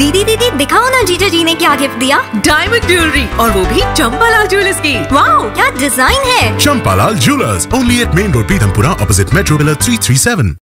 दीदी दीदी दिखाओ ना जीजा जी ने क्या गिफ्ट दिया। डायमंड ज्वेलरी, और वो भी चंपालाल ज्वेलर्स की। वाओ, क्या डिजाइन है। Champalal Jewelers, only at Main Road, Pitampura, opposite Metro Pillar 337.